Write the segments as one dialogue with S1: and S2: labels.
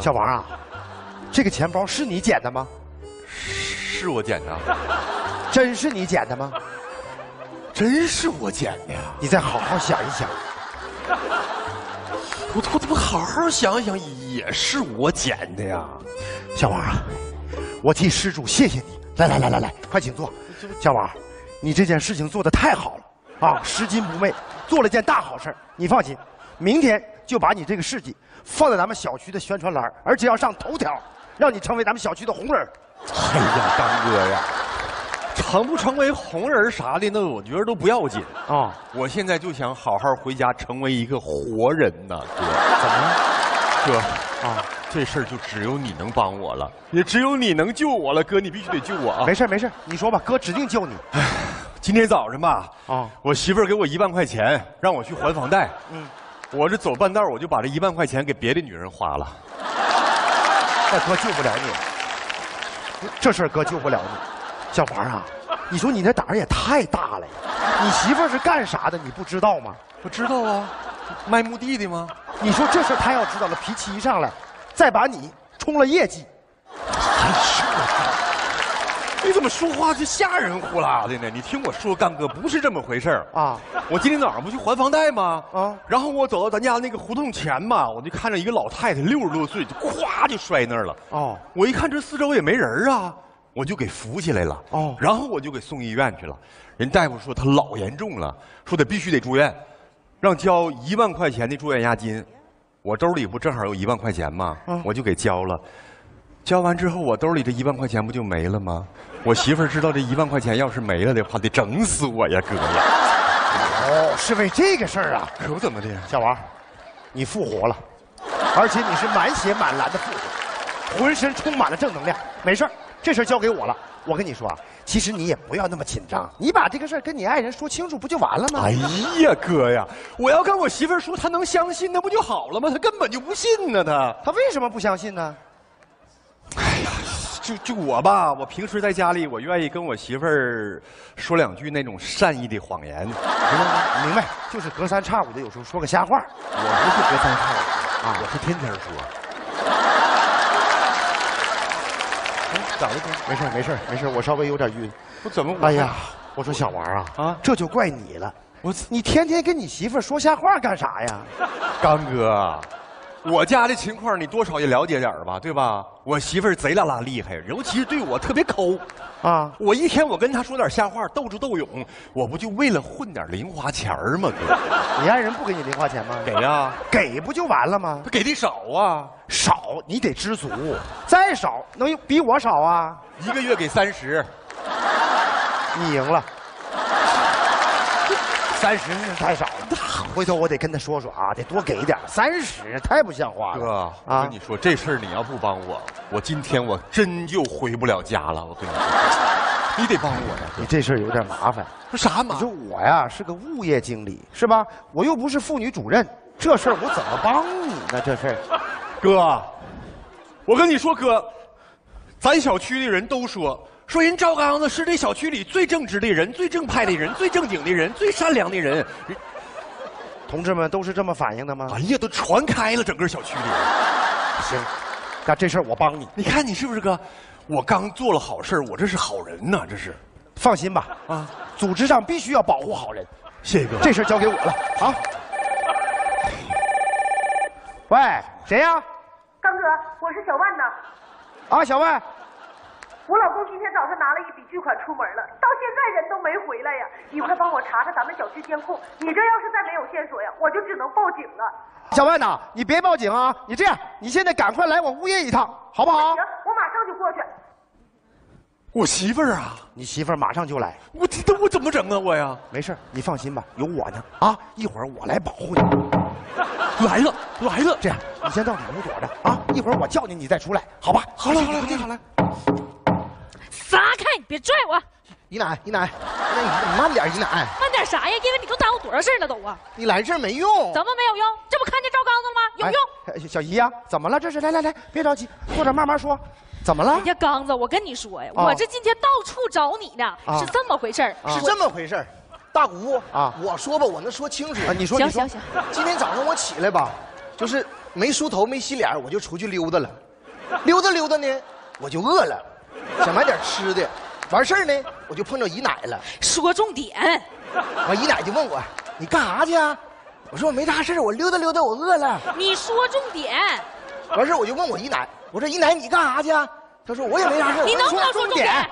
S1: 小王啊，这个钱包是你捡的吗？
S2: 是我捡的。
S1: 真是你捡的吗？
S2: 真是我捡的呀！
S1: 你再好好想一想。
S2: 我好好想一想，也是我捡的呀。
S1: 小王啊，我替施主谢谢你。来，快请坐。小王，你这件事情做得太好了啊，拾金不昧，做了件大好事。你放心，明天就把你这个事迹放在咱们小区的宣传栏，而且要上头条，让你成为咱们小区的红人。
S2: 哎呀，刚哥呀，成不成为红人啥的，那我觉得都不要紧啊。我现在就想好好回家，成为一个活人呐，哥。怎么了，哥啊？这事儿就只有你能帮我了，也只有你能救我了，哥，你必须得救我啊！
S1: 没事，你说吧，哥指定救你。
S2: 今天早上吧，我媳妇儿给我1万块钱，让我去还房贷。我这走半道，我就把这1万块钱给别的女人花了。
S1: 那哥救不了你，这事儿哥救不了你。小王啊，你说你这胆儿也太大了呀！你媳妇儿是干啥的？你不知道吗？
S2: 我知道啊，卖墓地的吗？
S1: 你说这事儿他要知道了，脾气一上来，再把你冲了业绩。
S2: 哎呦，你怎么说话就吓人呼啦的呢？你听我说，干哥不是这么回事儿啊！我今天早上不去还房贷吗？然后我走到咱家那个胡同前嘛，我就看着一个老太太60多岁，就咵就摔那儿了。我一看这四周也没人啊，我就给扶起来了。然后我就给送医院去了。人大夫说她老严重了，说必须得住院，让交1万块钱的住院押金。我兜里不正好有1万块钱吗？我就给交了。交完之后，我兜里这1万块钱不就没了吗？我媳妇儿知道这1万块钱要是没了的话，得整死我呀，哥呀！
S1: 是为这个事儿啊？
S2: 可不怎么的。
S1: 小王，你复活了，而且你是满血满蓝的复活，浑身充满了正能量。没事儿，这事儿交给我了。我跟你说啊，其实你也不要那么紧张，你把这个事儿跟你爱人说清楚，不就完了吗？
S2: 哎呀，哥呀，我要跟我媳妇儿说，她能相信，那不就好了吗？她根本就不信呢，
S1: 她为什么不相信呢？
S2: 哎呀，就我吧，我平时在家里，我愿意跟我媳妇儿说2句那种善意的谎言，
S1: 明白？就是隔三差五的，有时候说个瞎话。
S2: 我不是隔三差五啊，我是天天说。
S1: 咋的哥？没事，我稍微有点晕。
S2: 我怎么？
S1: 哎呀，我说小王啊，这就怪你了。你天天跟你媳妇儿说瞎话干啥呀？
S2: 刚哥，我家的情况你多少也了解点吧，对吧？我媳妇儿贼拉厉害，尤其是对我特别抠啊。我一天我跟她说点瞎话，斗智斗勇，我不就为了混点零花钱吗？哥，
S1: 你爱人不给你零花钱吗？
S2: 给呀，
S1: 给不就完了吗？
S2: 他给的少啊，
S1: 少你得知足，再少能比我少啊
S2: ？1个月给30，
S1: 你赢了。30太少了，回头我得跟他说说啊，得多给点。30太不像话了。
S2: 哥，我跟你说，这事儿你要不帮我，我今天我真就回不了家了。我跟你说，你得帮我呀。
S1: 你这事儿有点麻烦。
S2: 啥麻烦？
S1: 你说我呀是个物业经理是吧？我又不是妇女主任，这事儿我怎么帮你呢？这事儿，
S2: 哥，我跟你说，哥，咱小区的人都说人赵刚子是这小区里最正直的人、最正派的人、最正经的人、最善良的人。
S1: 同志们都是这么反应的吗？
S2: 哎呀，都传开了整个小区里。
S1: 行，那这事儿我帮你。
S2: 你看你是不是哥？我刚做了好事，我这是好人呐，这是。
S1: 放心吧，啊，组织上必须要保护好人。
S2: 谢谢哥，
S1: 这事儿交给我了啊。喂，谁呀？
S3: 刚哥，我是小万呐。
S1: 啊，小万。
S3: 我老公今天早上拿了一笔巨款出门了，到现在人都没回来呀！你快帮我查查咱们小区监控，你这要是再没有线索呀，我就只能报警了。
S1: 小万呐，你别报警啊！你这样，你现在赶快来我物业一趟，好不好？
S3: 行，我马上就过去。
S2: 我媳妇儿啊，
S1: 你媳妇儿马上就来。
S2: 我怎么整啊我呀？
S1: 没事，你放心吧，有我呢啊！一会儿我来保护你。
S2: 来了，
S1: 这样，你先到里屋躲着啊！一会儿我叫你，你再出来，好吧？
S2: 好了。
S4: 撒开！你别拽我！
S5: 姨奶，你慢点，姨奶。
S4: 慢点啥呀？因为你都耽误多少事了都啊！
S5: 你来这儿没用。
S4: 怎么没有用？这不看见赵刚子了吗？有用。
S1: 小姨呀，怎么了？这是来，别着急，坐着慢慢说。怎么了？
S4: 哎呀，刚子，我跟你说呀，我这今天到处找你呢，是这么回事儿。
S5: 是这么回事儿。大姑啊，我说吧，我能说清楚。
S1: 你说。
S4: 行。
S5: 今天早上我起来吧，就是没梳头没洗脸，我就出去溜达了。溜达溜达呢，我就饿了，想买点吃的。完事儿呢，我就碰着姨奶了。
S4: 说重点。
S5: 完姨奶就问我：“你干啥去啊？”我说：“我没啥事我溜达溜达，我饿了。”
S4: 你说重点。
S5: 完事儿我就问我姨奶：“我说姨奶，你干啥去啊？”她说：“我也没啥事。”
S4: 你能不能说重点？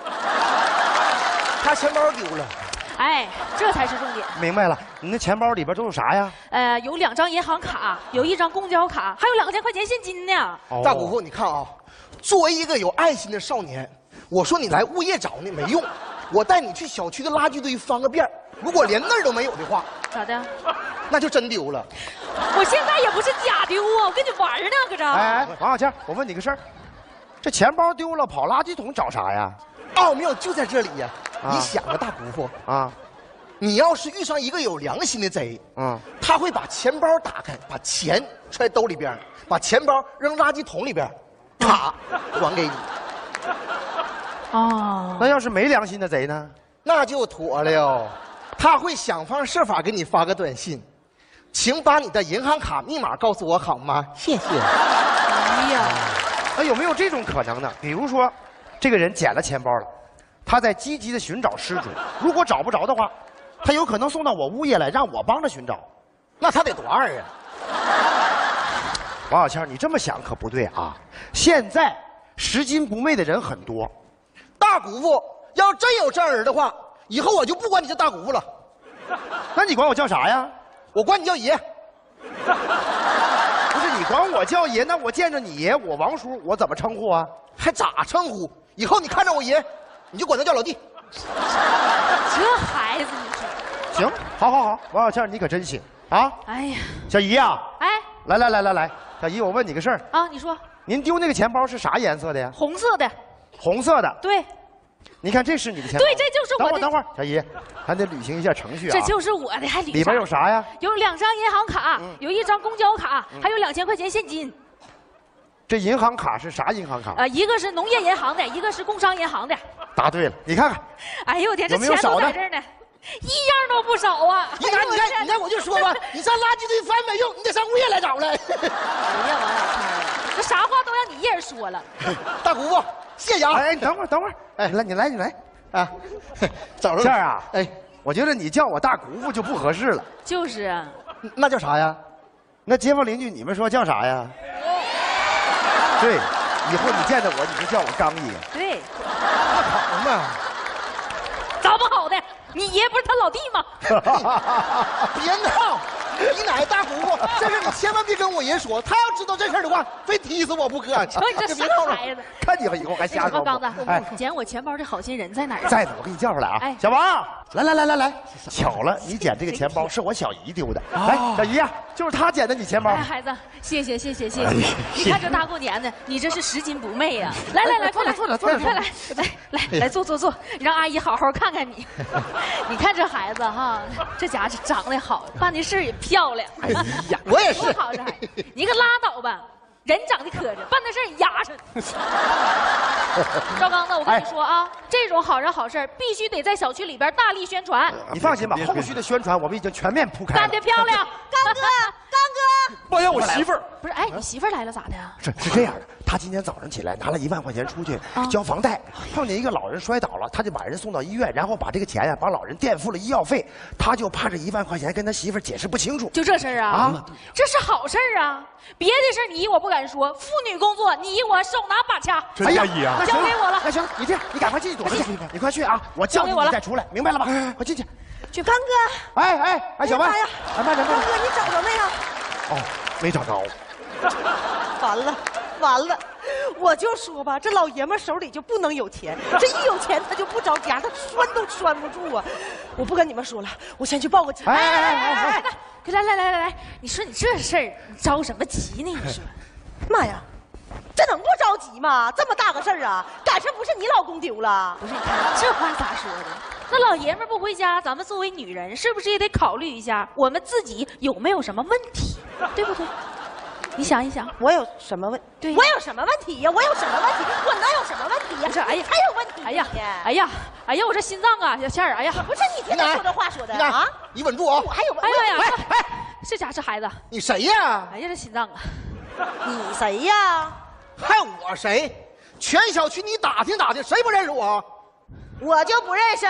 S5: 他钱包丢了。
S4: 哎，这才是重点。
S1: 明白了，你那钱包里边都有啥呀？
S4: 有2张银行卡，有1张公交卡，还有2000块钱现金呢。
S5: 大姑父，你看啊，作为一个有爱心的少年，我说你来物业找你没用，我带你去小区的垃圾堆翻个遍，如果连那儿都没有的话，
S4: 咋的？
S5: 那就真丢了。
S4: 我现在也不是假丢啊，我跟你玩呢，搁这。
S1: 哎，王小倩，我问你个事儿，这钱包丢了，跑垃圾桶找啥呀？
S5: 奥妙就在这里呀！你想啊，大姑父
S1: 啊，
S5: 你要是遇上一个有良心的贼，他会把钱包打开，把钱揣兜里边，把钱包扔垃圾桶里边，卡还给你。
S4: 哦，
S1: 那要是没良心的贼呢？
S5: 那就妥了，他会想方设法给你发个短信，请把你的银行卡密码告诉我好吗？谢谢。
S4: 哎呀，
S1: 那有没有这种可能呢？比如说，这个人捡了钱包了，他在积极的寻找失主，如果找不着的话，他有可能送到我物业来，让我帮着寻找。
S5: 那他得多二啊！
S1: 王小倩，你这么想可不对啊！现在拾金不昧的人很多。
S5: 大姑父要真有这人的话，以后我就不管你叫大姑父了。
S1: 那你管我叫啥呀？
S5: 我管你叫爷。
S1: 不是你管我叫爷，那我见着你爷，我王叔，我怎么称呼啊？
S5: 还咋称呼？以后你看着我爷，你就管他叫老弟。
S4: 这孩子你说。
S1: 行，好，王小倩，你可真行啊！
S4: 哎呀，
S1: 小姨呀，
S4: 哎，
S1: 来，小姨，我问你个事儿
S4: 啊，你说。
S1: 您丢那个钱包是啥颜色的呀？
S4: 红色的。
S1: 红色的。
S4: 对。
S1: 你看，这是你的钱包。
S4: 对，这就是我的。
S1: 等会儿，小姨，还得履行一下程序啊。
S4: 这就是我的，还
S1: 里边有啥呀？
S4: 有2张银行卡，有1张公交卡，还有2000块钱现金。
S1: 这银行卡是啥银行卡？
S4: 一个是农业银行的，一个是工商银行的。
S1: 答对了，你看看。
S4: 哎呦我天，这钱都在这儿呢，一样都不少啊！
S5: 你看，我就说吧，你上垃圾堆翻没用，你得上物业来找来。
S4: 哎呀，王小倩，这啥话都让你一人说了。
S5: 大姑父，谢谢啊！
S1: 哎，等会儿，哎，来，你来啊！
S5: 找着
S1: 倩儿啊，
S5: 哎，
S1: 我觉得你叫我大姑父就不合适了。
S4: 就是啊，
S5: 那叫啥呀？
S1: 那街坊邻居你们说叫啥呀？对，以后你见着我，你就叫我刚爷。
S4: 对，
S5: 那好嘛。
S4: 咋不好的？你爷不是他老弟吗？
S5: 别闹！姨奶大姑父，这事你千万别跟我爷说，他要知道这事的话，非踢死我不可。
S4: 瞧你这傻孩子！
S1: 看你以后还瞎说。
S4: 刚子，哎，捡我钱包的好心人在哪儿？
S1: 在呢，我给你叫出来啊！
S4: 哎，
S1: 小王，来！巧了，你捡这个钱包是我小姨丢的。来，小姨呀，就是她捡的你钱包。
S4: 哎，孩子，谢谢。你看这大过年的，你这是拾金不昧呀！来，快来，坐，让阿姨好好看看你。你看这孩子哈，这家伙长得好，办的事也漂亮。
S5: 哎呀，我也是。
S4: 多好这孩子，你可拉倒吧。人长得磕碜，办的事儿压碜。赵刚子，我跟你说啊，这种好人好事必须得在小区里边大力宣传。
S1: 你放心吧，后续的宣传我们已经全面铺开了。
S4: 干得漂亮，
S3: 刚哥，
S2: 妈呀，我媳妇儿
S4: 不是？哎，你媳妇儿来了咋的？
S1: 是这样的，他今天早上起来拿了1万块钱出去交房贷，碰见一个老人摔倒了，他就把人送到医院，然后把这个钱呀帮老人垫付了医药费，他就怕这1万块钱跟他媳妇儿解释不清楚。
S4: 就这事儿啊？这是好事儿啊！别的事儿你我不敢说，妇女工作你我手拿把掐。
S2: 哎呀，姨啊，
S4: 交给我了。
S1: 那行，你这样，你赶快进去躲着去，你快去啊！我叫你再出来，明白了吧？快进去。
S3: 去，刚哥。
S1: 哎，小万，
S3: 呀，
S1: 慢点。
S3: 刚哥，你找着没有？
S1: 哦，没找着。
S3: 完了，我就说吧，这老爷们手里就不能有钱，这一有钱他就不着家，他拴都拴不住啊！我不跟你们说了，我先去报个警。
S4: 来，你说你这事儿，你着什么急呢？你说，
S3: 妈呀，这能不着急吗？这么大个事儿啊，赶上不是你老公丢了？
S4: 不是，你看这话咋说的？那老爷们不回家，咱们作为女人，是不是也得考虑一下我们自己有没有什么问题，对不对？你想一想，
S3: 我有什么问？
S4: 对，
S3: 我有什么问题呀？我有什么问题？我能有什么问题呀？
S4: 不是，哎呀，
S3: 还有问题？
S4: 哎呀，我这心脏啊，小倩儿，哎呀，
S3: 不是你听他说这话说的啊！
S5: 你稳住啊！
S3: 我还有
S4: 哎呀， 是家是孩子？
S5: 你谁呀？
S4: 哎呀，这心脏啊！
S6: 你谁呀？
S5: 还我谁？全小区你打听打听，谁不认识我？
S6: 我就不认识。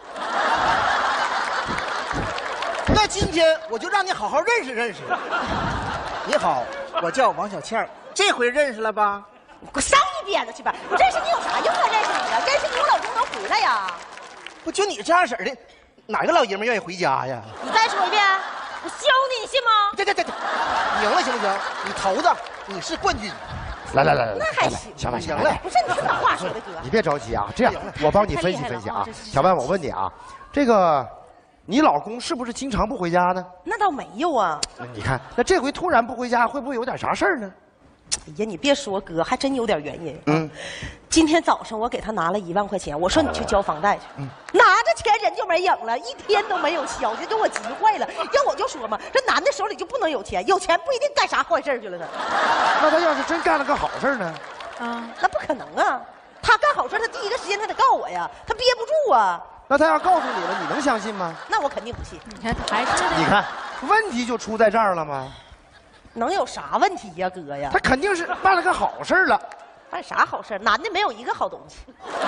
S5: 那今天我就让你好好认识认识。你好，我叫王小倩，这回认识了吧？
S6: 你给我上一边子去吧！我认识你有啥用啊？认识你呀？认识你我老公能回来呀？
S5: 不就你这样式儿的，哪个老爷们愿意回家呀？
S6: 你再说一遍，我削你，你信吗？
S5: 对，赢了行不行？你头子，你是冠军。来，
S6: 那还行。
S1: 小万，
S5: 赢了。
S6: 不是你这话说的哥，
S1: 你别着急啊，这样我帮你分析分析啊。小万，我问你啊，这个你老公是不是经常不回家呢？
S6: 那倒没有啊。
S1: 你看，那这回突然不回家，会不会有点啥事儿呢？
S6: 哎呀，你别说哥，还真有点原因。今天早上我给他拿了1万块钱，我说你去交房贷去。拿着钱人就没影了，一天都没有消息，给我急坏了。要我就说嘛，这男的手里就不能有钱，有钱不一定干啥坏事去了呢。
S1: 那他要是真干了个好事呢？
S6: 那不可能啊！他干好事，他第一个时间他得告我呀，他憋不住啊。
S1: 那他要告诉你了，你能相信吗？
S6: 那我肯定不信。
S4: 你看还是
S1: 你看，问题就出在这儿了吗？
S6: 能有啥问题呀，哥呀？
S1: 他肯定是办了个好事了。
S6: 办啥好事？男的没有一个好东西。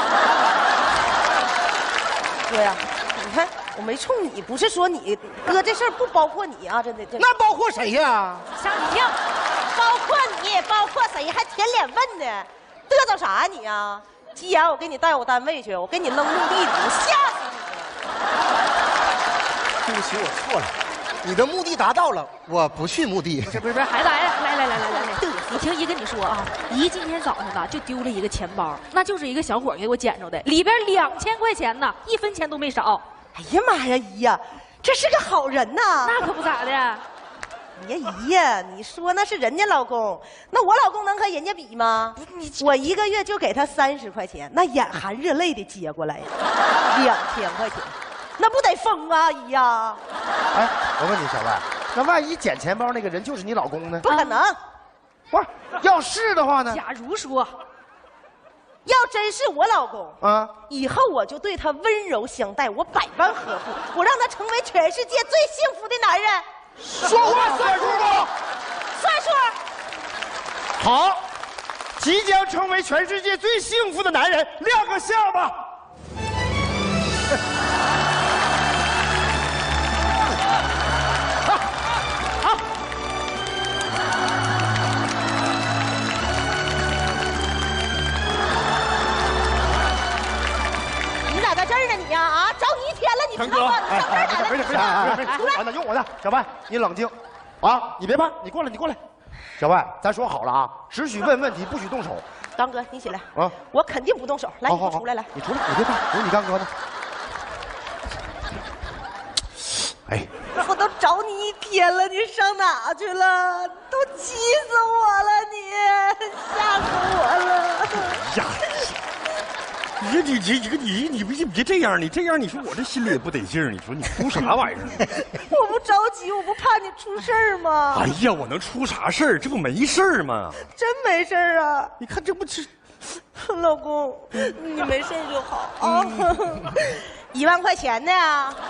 S6: 哥呀，你看我没冲你，不是说你哥这事儿不包括你啊，真的。
S5: 那包括谁呀？
S4: 吓你一跳。
S6: 包括你，包括谁？还舔脸问呢？嘚瑟啥呀你啊？急眼我给你带我单位去，我给你扔墓地里，我吓死你！
S5: 对不起，我错了。你的目的达到了，我不去墓地。
S4: 不是，孩子，来，我听姨跟你说啊，姨今天早上呢就丢了一个钱包，那就是一个小伙给我捡着的，里边2000块钱呢，1分钱都没少。
S6: 哎呀妈呀，姨呀，这是个好人呐！
S4: 那可不咋的。
S6: 哎呀姨呀，你说那是人家老公，那我老公能和人家比吗？我1个月就给他30块钱，那眼含热泪的接过来呀，2000块钱。那不得疯啊，姨呀！
S1: 哎，我问你，小万，那万一捡钱包那个人就是你老公呢？
S6: 不可能。
S1: 不是，要是的话呢？
S4: 假如说，
S6: 要真是我老公啊，以后我就对他温柔相待，我百般呵护，我让他成为全世界最幸福的男人。
S1: 说话算数不？
S6: 算数。
S1: 好，即将成为全世界最幸福的男人，亮个相吧。
S6: 你咋在这儿呢？你呀啊，找你1天了，你知道吗？你上这儿来了，
S1: 没事，出来，用我的，小万，你冷静，啊，你别怕，你过来。小万，咱说好了啊，只许问问题，不许动手。
S6: 刚哥，你起来
S1: 啊！
S6: 我肯定不动手。来，你出来，来，
S1: 你出来，你别怕，有你刚哥呢。哎，
S6: 我都找你1天了，你上哪去了？都急死我了，你吓死我了！
S2: 呀，你别这样，你这样，你说我这心里也不得劲儿。你说你出啥玩意儿？
S6: 我不着急，我不怕你出事儿吗？
S2: 哎呀，我能出啥事儿？这不没事儿吗？
S6: 真没事儿啊！
S2: 你看这不是，
S6: 老公，你没事就好啊。1万块钱呢？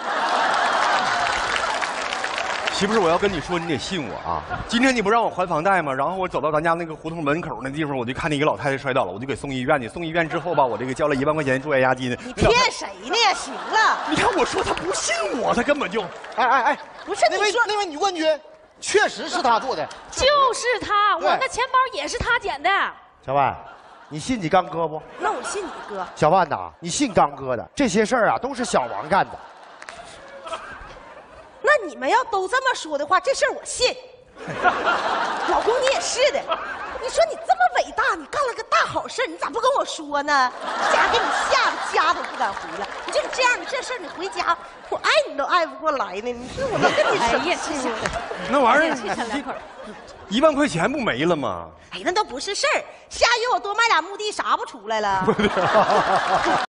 S2: 媳妇儿，我要跟你说，你得信我啊！今天你不让我还房贷吗？然后我走到咱家那个胡同门口那地方，我就看见一个老太太摔倒了，我就给送医院去。送医院之后吧，我这个交了1万块钱住院押金。
S6: 你骗谁呢？行了，
S2: 你看我说他不信我，他根本就……
S5: 哎，
S6: 不是你说
S5: 那位女冠军，确实是他做的，
S4: 就是他，我那钱包也是他捡的。
S1: 小万，你信你刚哥不？
S6: 那我信你哥。
S1: 小万呐，你信刚哥的，这些事儿啊都是小王干的。
S6: 那你们要都这么说的话，这事儿我信。老公，你也是的。你说你这么伟大，你干了个大好事，你咋不跟我说呢？家给你吓得家都不敢回来。你就这样的这事儿，你回家，我爱你都爱不过来呢。你说我能跟你生气吗？
S2: 那玩意儿
S4: ，1
S2: 万块钱不没了吗？
S6: 哎，那都不是事儿。下月我多卖俩墓地，啥不出来了？